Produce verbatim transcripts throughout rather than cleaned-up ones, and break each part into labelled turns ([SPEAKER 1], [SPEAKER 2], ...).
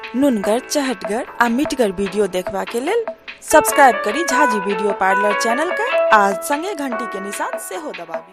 [SPEAKER 1] नुनगर, चहटगर आ मीठगर वीडियो देखबा के लेल सब्सक्राइब करी झाजी वीडियो पार्लर चैनल के आ संगे घंटी के निशान सेहो दबाबी।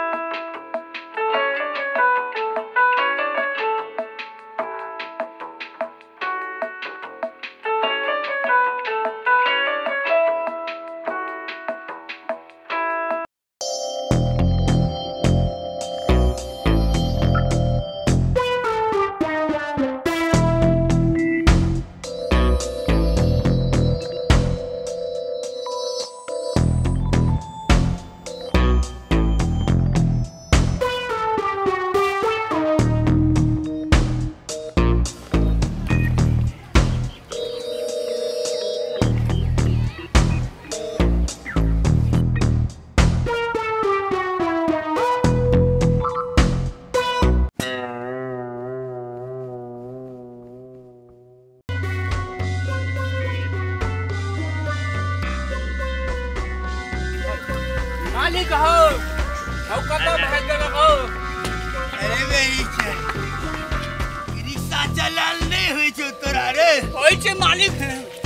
[SPEAKER 2] मालिक हो, हम कतो भाग गए हो।
[SPEAKER 3] अरे मेरी छे, रिक्शा चलाल नहीं हुई छो तोरा रे।
[SPEAKER 2] होई छे मालिक।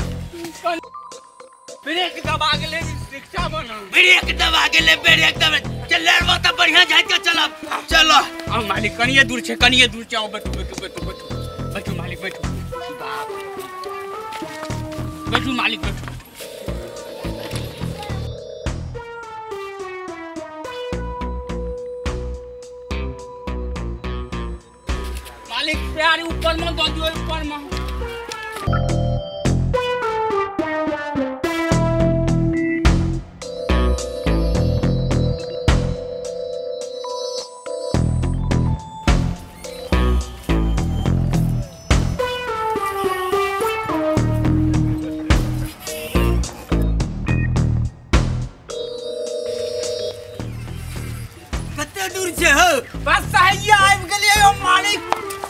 [SPEAKER 2] ब्रेक दबा के ले रिक्शा बना।
[SPEAKER 3] ब्रेक दबा के ले ब्रेक दबा। चल यार वो तो बढ़िया जात के चला। चलो।
[SPEAKER 2] अब मालिक कनिए दूर छे, कनिए दूर जाओ बैठो बैठो बैठो बैठो। बैठो मालिक बैठो। बाप। बैठो मालिक बैठो। मालिक प्यार ऊपर में दो दियो ऊपर में।
[SPEAKER 3] कते दूर छे हो?
[SPEAKER 2] बस सहिया आबि गेलियै ओ मालिक।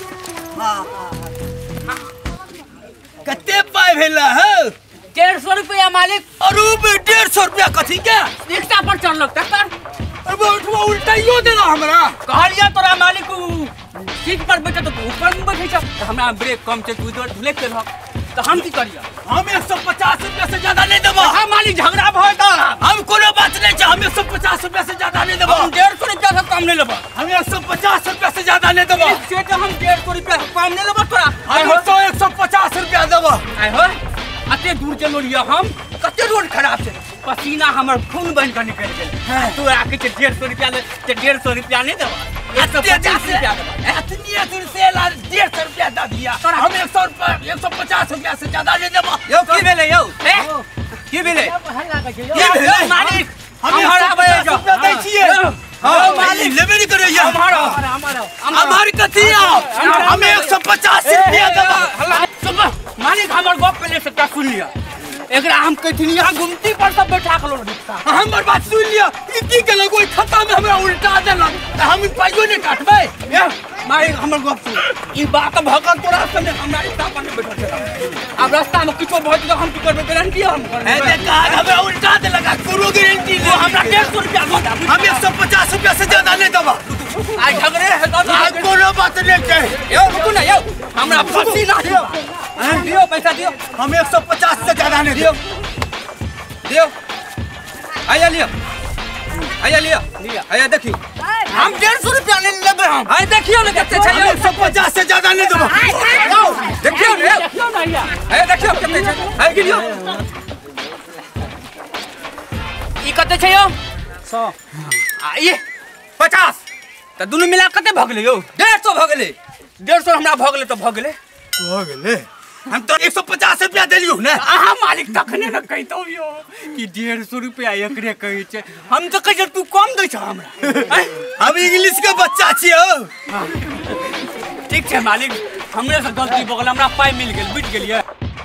[SPEAKER 3] कते पाई भेला हो?
[SPEAKER 2] डेढ़ सौ रुपया मालिक।
[SPEAKER 3] अरे बे डेढ़ सौ रुपया कथी के?
[SPEAKER 2] रिक्शा पर चढ़ लगता कर।
[SPEAKER 3] अबे उठवा उल्टाइयो देला हमरा।
[SPEAKER 2] कहलिया तोरा मालिक सीट पर बैठे तो ऊपर में बैठे छ। हमरा ब्रेक कम छै, तू इधर ढुले के रह। तो हम की करिया?
[SPEAKER 3] हम एक सौ पचास रुपया से ज्यादा नहीं देबो।
[SPEAKER 2] हां मालिक झगड़ा भय त
[SPEAKER 3] हम कोनो बात नहीं छै, हम एक सौ पचास रुपया से ज्यादा नहीं देबो।
[SPEAKER 2] हम डेढ़ सौ रुपया से कम नहीं लेबो।
[SPEAKER 3] हम एक सौ पचास रुपया से ज्यादा नहीं देबो।
[SPEAKER 2] से तो हम डेढ़ सौ रुपया से कम नहीं लेबो तोरा।
[SPEAKER 3] हम तो एक सौ पचास रुपया देबो।
[SPEAKER 2] आय हो अते दूर चलो लिया हम। कते रोड खराब छै, पसीना हमर खून बन के निकल गेल। तू आके के डेढ़ सौ रुपया ले, ते डेढ़ सौ रुपया नहीं देबो। एक सौ पचास रुपया देबो।
[SPEAKER 3] इतनी दूर से ला डेढ़ सौ रुपया दे दिया। हम एक सौ एक सौ पचास रुपया से ज्यादा नहीं देबो।
[SPEAKER 2] यो की भेले यो? ए की भेले?
[SPEAKER 3] की भेले
[SPEAKER 2] मालिक
[SPEAKER 3] हम
[SPEAKER 2] हमारा
[SPEAKER 3] पचास रुपया दै छियै। हां मालिक लेबे नहीं करैया।
[SPEAKER 2] हमारा हमारा
[SPEAKER 3] हमार कथी आओ? हम एक सौ पचास रुपया देबो।
[SPEAKER 2] मालिक हमर गप पहले से का सुन लिया। एकरा हम कहथिन यहां गुमती पर सब बैठा के लो रिक्शा।
[SPEAKER 3] हमर बात सुन लिया। ई की केलक कोई खाता में हमरा उल्टा देलक। त हम पाइयो नहीं काटबै।
[SPEAKER 2] ए मालिक हमर गप सुन। ई बात भगत तोरा संगे हमरा रिक्शा पर नहीं बैठल छै। अब रास्ता में किछो भऽ जेतै हम की करबै? गारंटी हम करबै।
[SPEAKER 3] ए बेटा हमरा उल्टा देलक, कोनो गारंटी नहीं।
[SPEAKER 2] हमरा डेढ़ सौ रुपया दो।
[SPEAKER 3] हम एक सौ पचास रुपया से ज्यादा नहीं देबो।
[SPEAKER 2] आई झगड़े है तो
[SPEAKER 3] आज कोनो बात नहीं छै।
[SPEAKER 2] यो रुकू ना यो, हमरा पसीना दियो। दियो पैसा दियो।
[SPEAKER 3] हम एक सौ पचास से ज्यादा नहीं
[SPEAKER 2] दियो दियो। आया लियो आया लियो लिया आया देखियो। हम डेढ़ सौ रुपया ले लेबै। हम आय देखियो ना कते छै।
[SPEAKER 3] एक सौ पचास से ज्यादा नहीं देबो।
[SPEAKER 2] देखियो ना देखियो ना या आय देखियो कते छै। आय गिनियो ई कते छै यो? सौ। आ ये पचास। त दुनु मिला कते भ गेलै यो? डेढ़ सौ भ गेलै। डेढ़ सौ हमरा भ गेलै त भ गेलै।
[SPEAKER 3] हो गेलै। हम तो एक सौ पचास रुपया देलियो ना।
[SPEAKER 2] आहा मालिक तखने न कहितो यो कि डेढ़ सौ रुपया एकरे कहै छै। हम त कहै तू कम दै छ हमरा।
[SPEAKER 3] हम इंग्लिश के बच्चा छियो।
[SPEAKER 2] ठीक छै मालिक, हमरे से गलती भ गेल, हमरा पाई मिल गेल, बुझ गेलियै।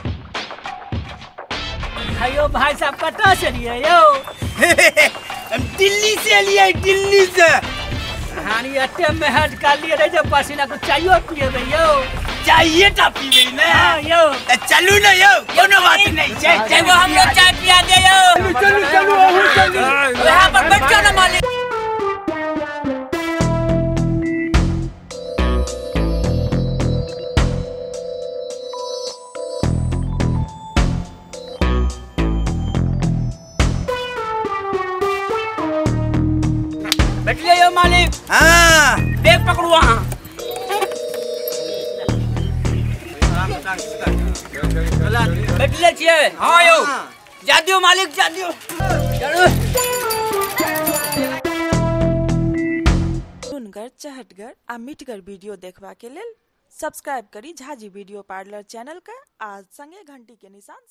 [SPEAKER 4] हेयो भाई साहब कतऽ से रिये यो?
[SPEAKER 3] हम दिल्ली से लिए, दिल्ली से।
[SPEAKER 4] हानी अटे मेहनत कर लिए रे, जब पसीना को चाहिए पिएबे यो।
[SPEAKER 3] चाहिए टा पीबे ना।
[SPEAKER 4] हां यो
[SPEAKER 3] चलू ना यो, कोनो बात नहीं छै।
[SPEAKER 2] चलो हम लोग चाय पिया दे यो।
[SPEAKER 3] चलू चलू चलू चलू।
[SPEAKER 2] यहाँ पर बैठ जाओ ना मालिक। मालिक
[SPEAKER 3] हाँ
[SPEAKER 2] बैग पकड़ू वहाँ बैठले छियै हाँ यौ जा दियो मालिक जा दियो चलो
[SPEAKER 1] सुनगर चहटगर आ मीठगर वीडियो देखबा के लेल सब्सक्राइब करी झाजी वीडियो पार्लर चैनल के आ संगे घंटी के निशान